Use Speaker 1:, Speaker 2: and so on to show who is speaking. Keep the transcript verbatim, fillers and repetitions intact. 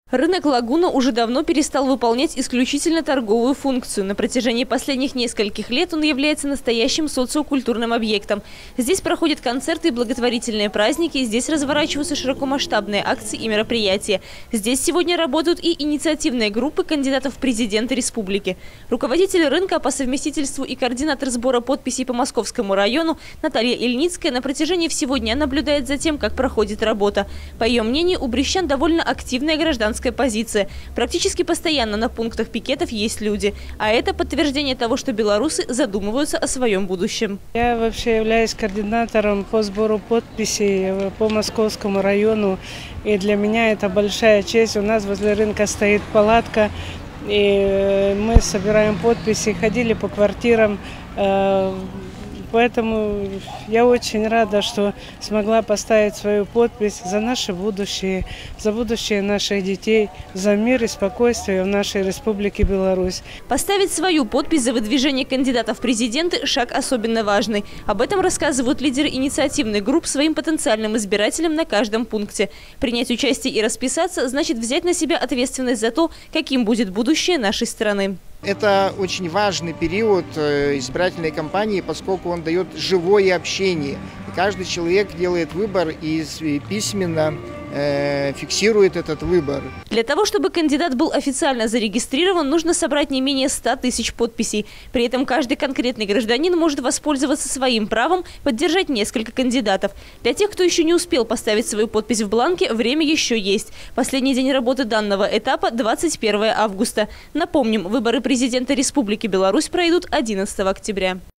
Speaker 1: Рынок «Лагуна» уже давно перестал выполнять исключительно торговую функцию. На протяжении последних нескольких лет он является настоящим социокультурным объектом. Здесь проходят концерты и благотворительные праздники, здесь разворачиваются широкомасштабные акции и мероприятия. Здесь сегодня работают и инициативные группы кандидатов в президенты республики. Руководитель рынка по совместительству и координатор сбора подписей по Московскому району Наталья Ильницкая на протяжении всего дня наблюдает за тем, как проходит работа. По ее мнению, у брестян довольно активная гражданская позиция. Практически постоянно на пунктах пикетов есть люди. А это подтверждение того, что белорусы задумываются о своем будущем.
Speaker 2: Я вообще являюсь координатором по сбору подписей по Московскому району. И для меня это большая честь. У нас возле рынка стоит палатка. И мы собираем подписи, ходили по квартирам. Поэтому я очень рада, что смогла поставить свою подпись за наше будущее, за будущее наших детей, за мир и спокойствие в нашей Республике Беларусь.
Speaker 1: Поставить свою подпись за выдвижение кандидатов в президенты – шаг особенно важный. Об этом рассказывают лидеры инициативных групп своим потенциальным избирателям на каждом пункте. Принять участие и расписаться – значит взять на себя ответственность за то, каким будет будущее нашей страны.
Speaker 3: Это очень важный период избирательной кампании, поскольку он дает живое общение. Каждый человек делает выбор и письменно э, фиксирует этот выбор.
Speaker 1: Для того, чтобы кандидат был официально зарегистрирован, нужно собрать не менее ста тысяч подписей. При этом каждый конкретный гражданин может воспользоваться своим правом поддержать несколько кандидатов. Для тех, кто еще не успел поставить свою подпись в бланке, время еще есть. Последний день работы данного этапа – двадцать первое августа. Напомним, выборы президента Республики Беларусь пройдут одиннадцатого октября.